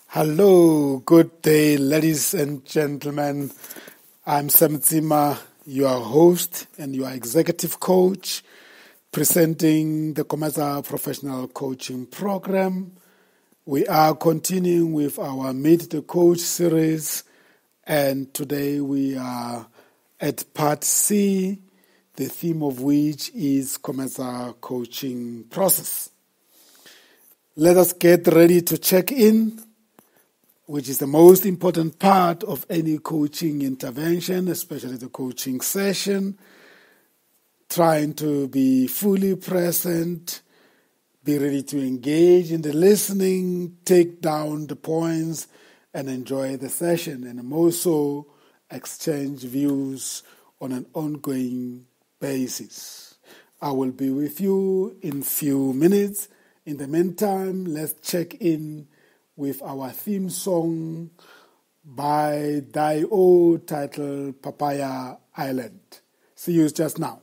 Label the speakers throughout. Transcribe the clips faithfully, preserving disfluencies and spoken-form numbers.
Speaker 1: Hello, good day, ladies and gentlemen. I'm Sam Tsima, your host and your executive coach, presenting the COMETSA Professional Coaching Program. We are continuing with our Meet the Coach series, and today we are at part C, the theme of which is COMETSA coaching process. Let us get ready to check in, which is the most important part of any coaching intervention, especially the coaching session. Trying to be fully present, be ready to engage in the listening, take down the points, and enjoy the session, and most so exchange views on an ongoing basis. I will be with you in few minutes. In the meantime, let's check in with our theme song by Dio titled Papaya Island. See you just now.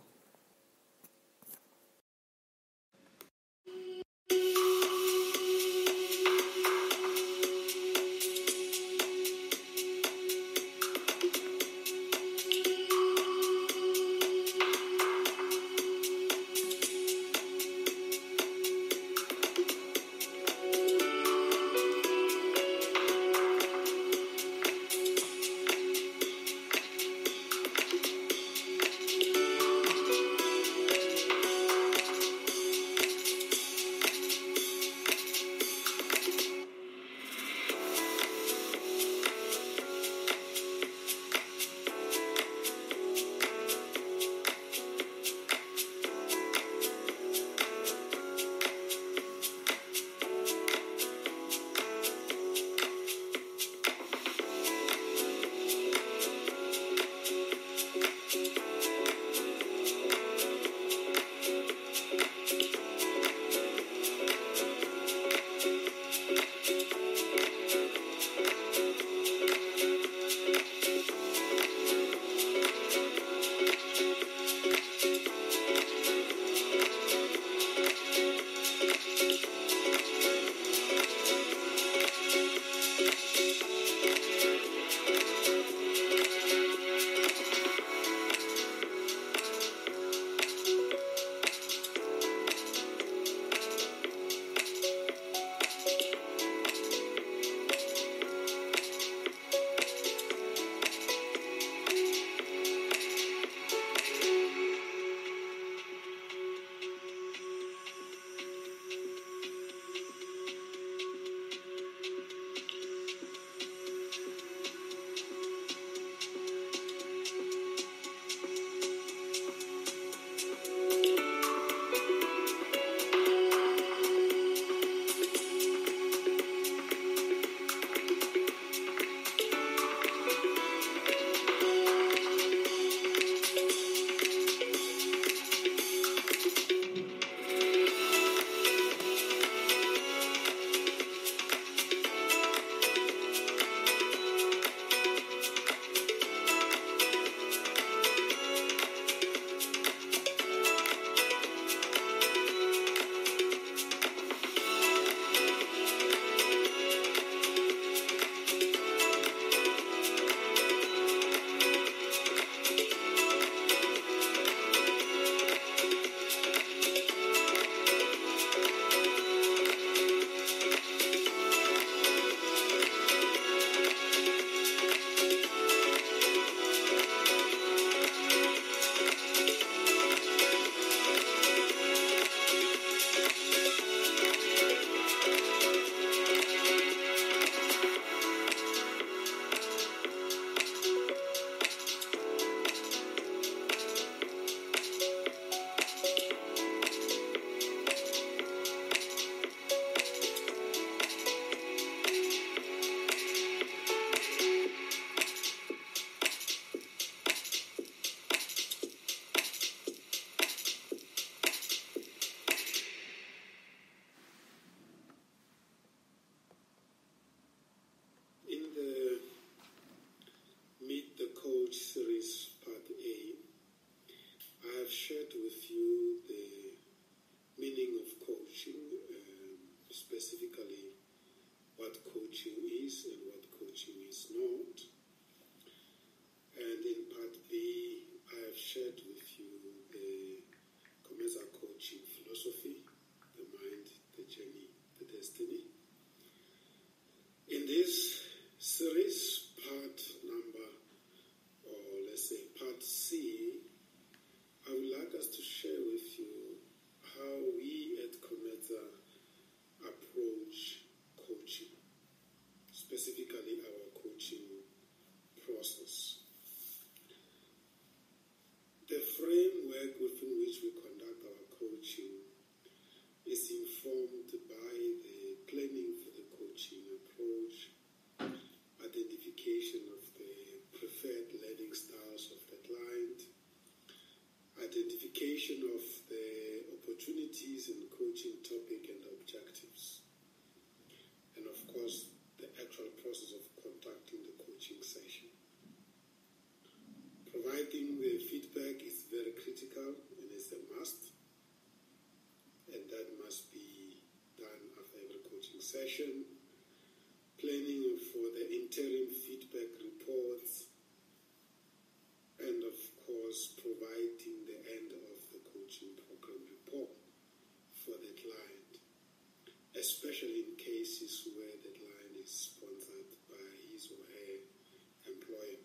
Speaker 2: session, planning for the interim feedback reports, and of course providing the end of the coaching program report for the client, especially in cases where the client is sponsored by his or her employer.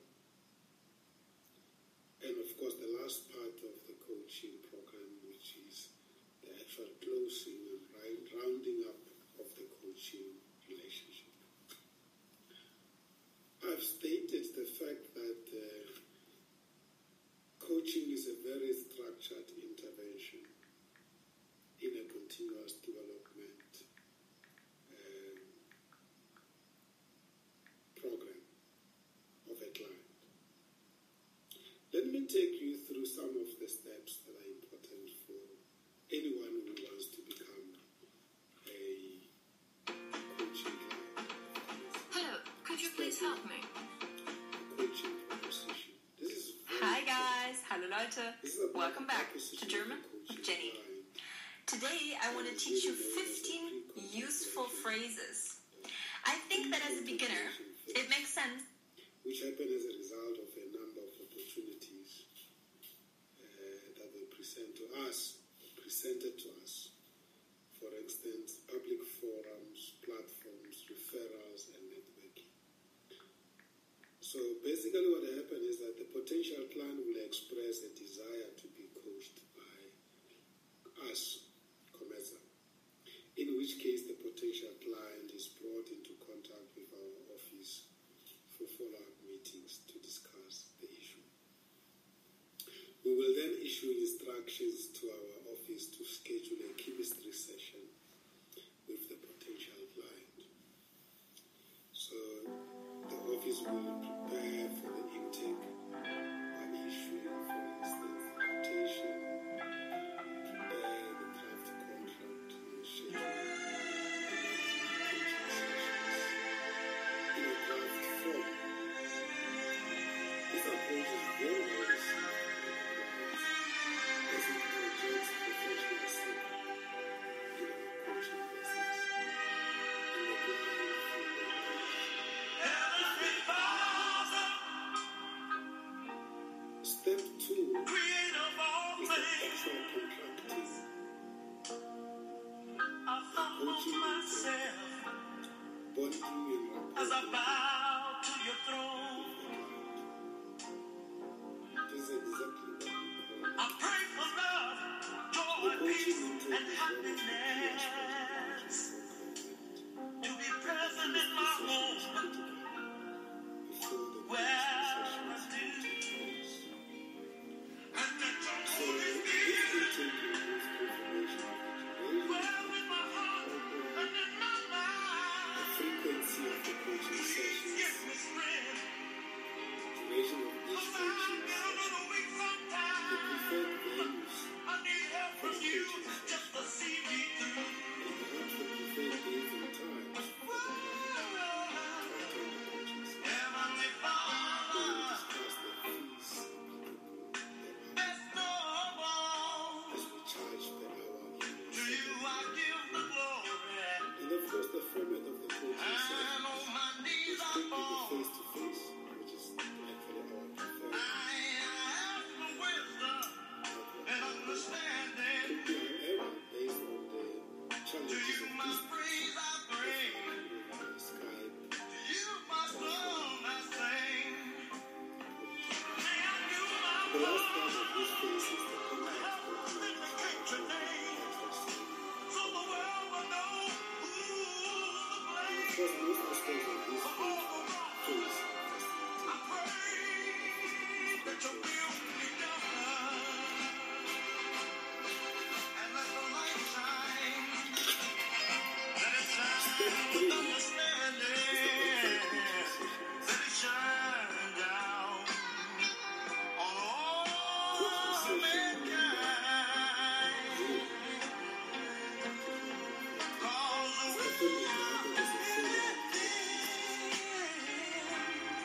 Speaker 2: And of course the last part of the coaching program, which is the actual closing and rounding up of the coaching relationship. I've stated the fact that uh, coaching is a very structured intervention in a continuous development um, program of a client. Let me take you through some of the steps that are important for anyone who wants to become a coaching client.
Speaker 3: Hello, could you please help me?
Speaker 2: Coaching proposition. This is
Speaker 3: Hi guys, hallo Leute, welcome back to German with Jenny. Today I want to teach you fifteen useful phrases. I think that as a beginner, it makes sense.
Speaker 2: Which happen as a result of a number of opportunities uh, that were present to us, presented to us. For instance, public forums, platforms, referrals, and networking. So basically what happened is that the potential client will express a desire to be coached by us, COMETSA, in which case the potential client is brought into contact with our office for follow-up meetings to discuss the issue. We will then issue instructions to our office to schedule a chemistry session with the potential client. So the office will prepare for the intake by issuing, for instance, the quotation, prepare the draft contract, and schedule coaching sessions in a draft form. This approach is very well received by clients as it projects professional skill in our coaching business, and the client feels Step two is the actual contracting. The coaching myself, bonding and rapport as I bow to your throne. This is exactly what we call it. I pray for love, joy, peace, and happiness to be present in my home where I do. So if we take this confirmation the frequency of the coaching sessions, duration of each coaching session, the preferred venues for the coaching session, and perhaps the preferred days and times for the client to attend the coaching session. We will discuss the fees as we charge per hour in and of course the format of the coaching session is strictly the face-to-face, which is actually our preferred. Could be however based on the challenges of distance, of Skype, the last part of this phase is the contact document. And of course, most aspects of this phase phase Step three is the actual coaching sessions. Coaching session number zero. Step one is the follow-up.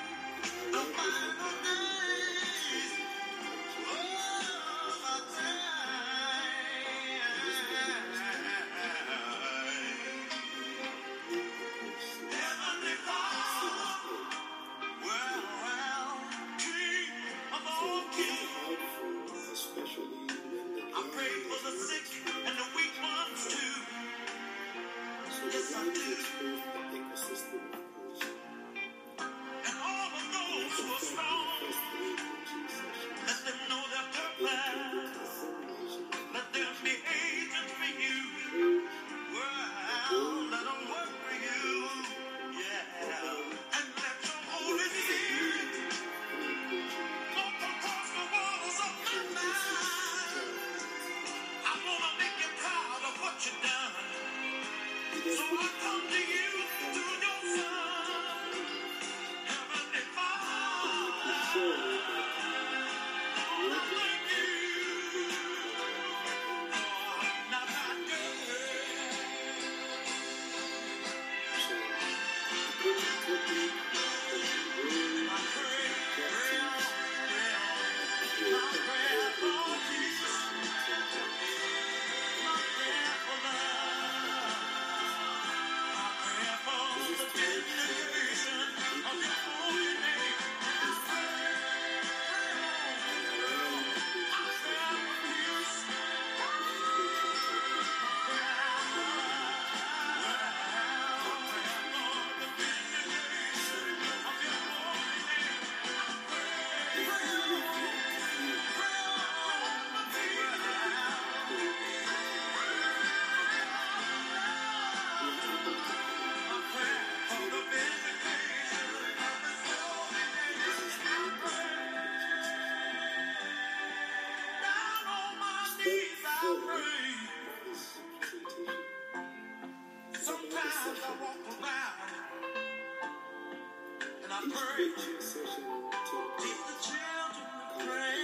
Speaker 2: coaching session
Speaker 3: teach the children to pray.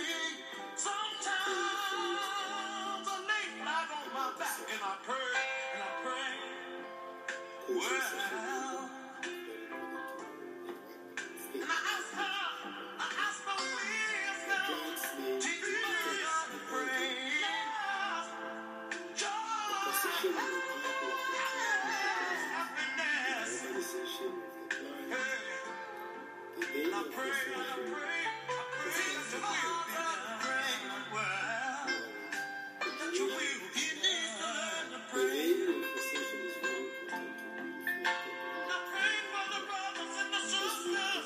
Speaker 3: Sometimes I lay flat on my back and I pray and I pray. Well, and I ask her, I ask for wisdom, teach me how to pray. Joy, happiness. Hey, and I pray, and I pray, I pray that your will be done. Well, that your will be done. I pray. I pray for the brothers and the sisters.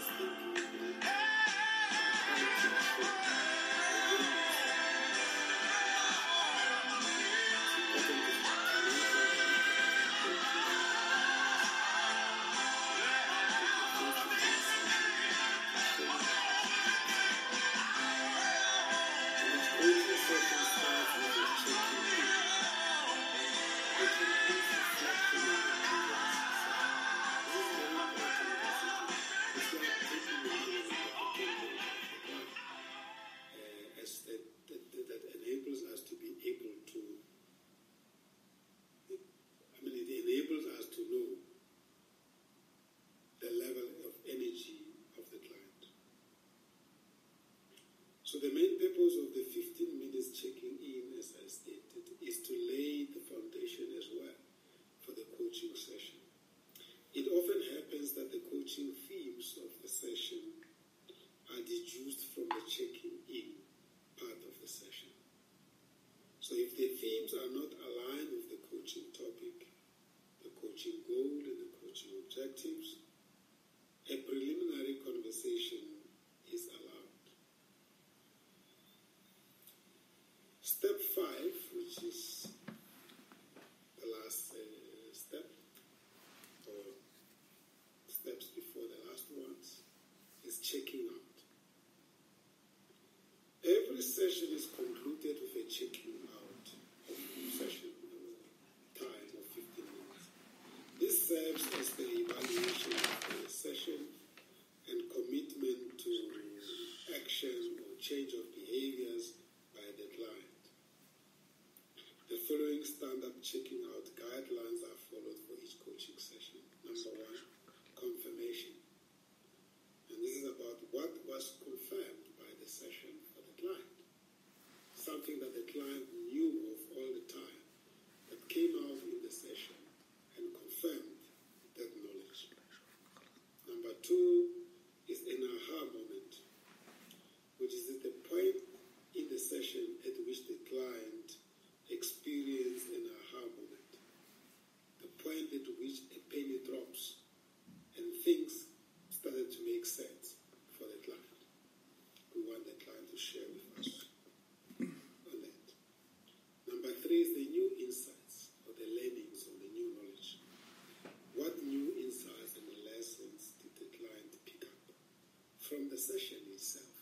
Speaker 2: So the main purpose of the fifteen minutes checking in, as I stated, is to lay the foundation as well for the coaching session. It often happens that the coaching themes of the session are deduced from the checking in part of the session. So if the themes are not aligned with the coaching topic, the coaching goal and the coaching objectives, a preliminary conversation is allowed. Step five, which is the last uh, step, or steps before the last ones, is checking out. Every session is concluded with a checking out of session time of fifteen minutes. This serves as the evaluation of the session and commitment to action or change of behaviors by the client. The following standard checking out guidelines are followed for each coaching session. Number one, confirmation. And this is about what was confirmed by the session for the client. Something that the client knew of all the time that came out in the session and confirmed that knowledge. Number two is an aha moment, which is at the point in the session at which the client experienced an aha moment. The point at which a penny drops and things started to make sense for the client. We want the client to share with us on that. Number three is the new insights or the learnings or the new knowledge. What new insights and lessons did the client pick up from the session itself?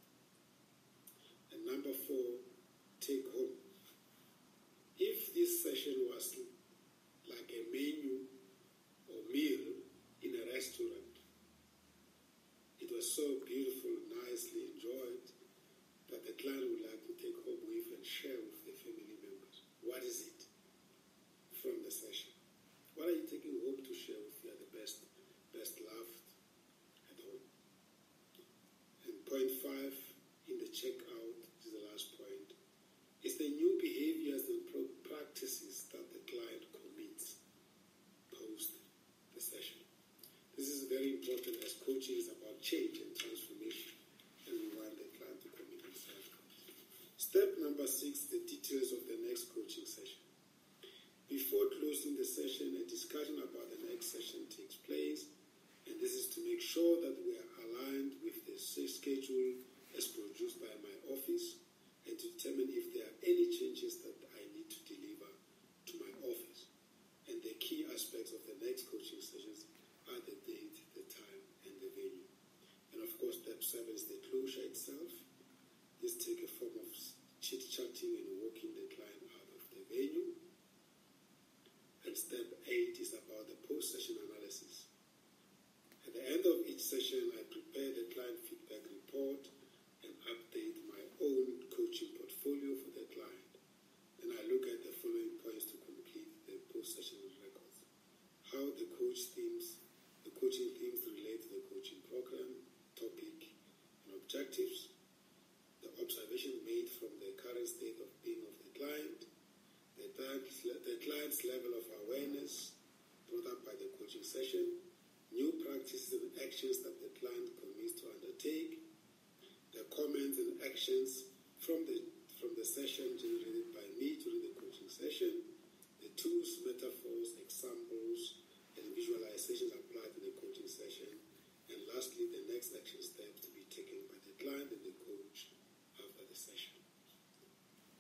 Speaker 2: And number four, take home. If this session was like a menu or meal in a restaurant, it was so beautiful, nicely enjoyed, that the client would like to take home with and share with the family members. What is it from the session? What are you taking home to share with you? The best, best loved at home. And point five in the checkout, this is the last point, is the new behaviors and practices that the client commits post the session. This is very important as coaching is about change and transformation, and we want the client to commit himself. Step number six, the details of the next coaching session. Before closing the session, a discussion about the next session takes place, and this is to make sure that we are aligned with the schedule as produced by my office, and to determine if there are any changes that I need to deliver to my office. And the key aspects of the next coaching sessions are the date, the time, and the venue. And of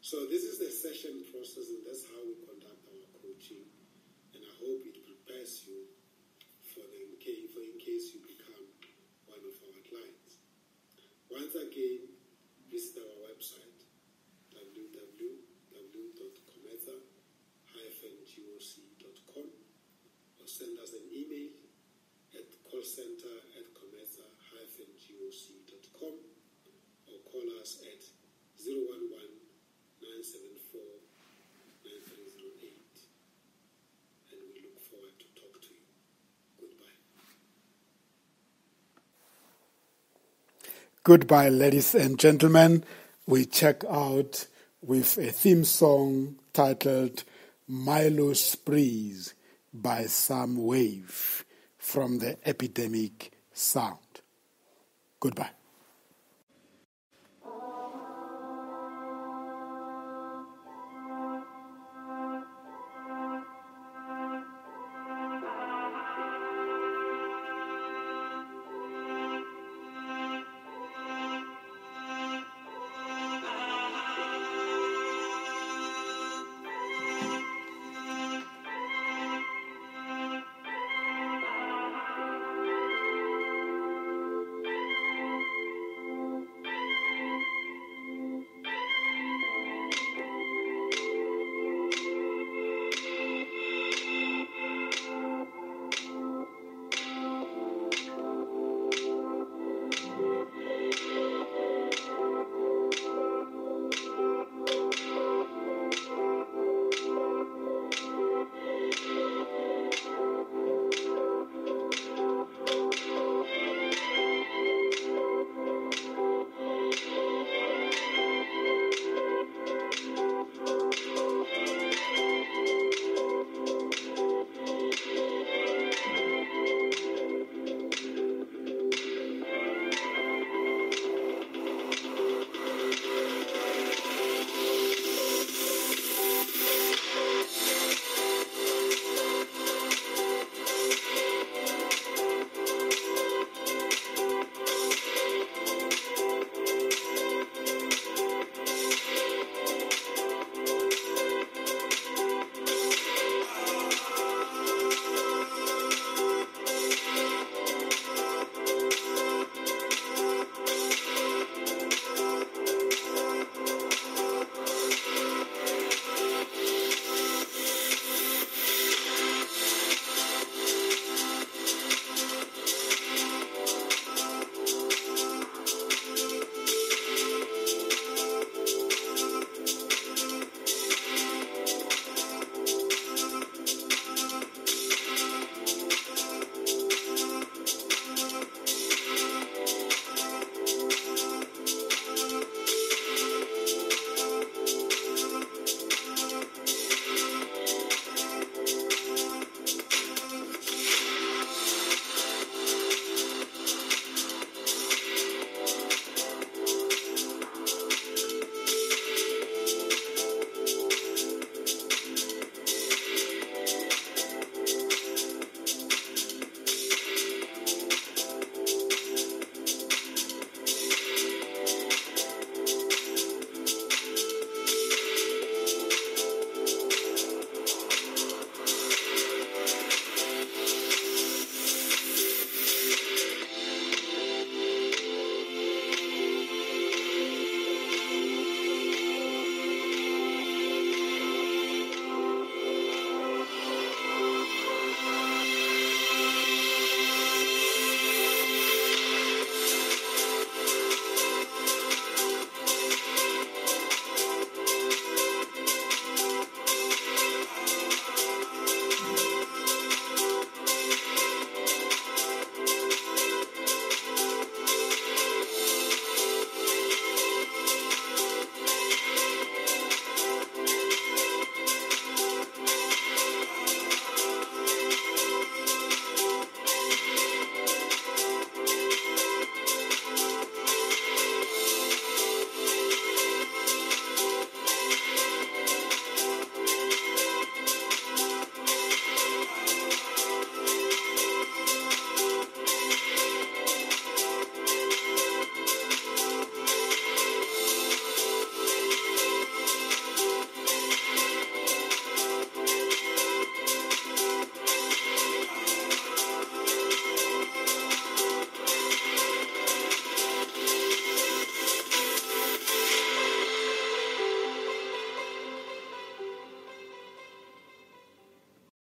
Speaker 2: So this is the session process, and that's how we conduct our coaching. And I hope it prepares you for the in case, for in case you become one of our clients. Once again, visit our website, w w w dot cometsa dash goc dot com, or send us an email at callcenter at cometsa dash goc dot com, or call us at zero one one, nine seven four, nine three zero eight, and we look forward to talk to you. Goodbye.
Speaker 1: Goodbye, ladies and gentlemen. We check out with a theme song titled Milo's Breeze by Sam Wave from the Epidemic Sound. Goodbye.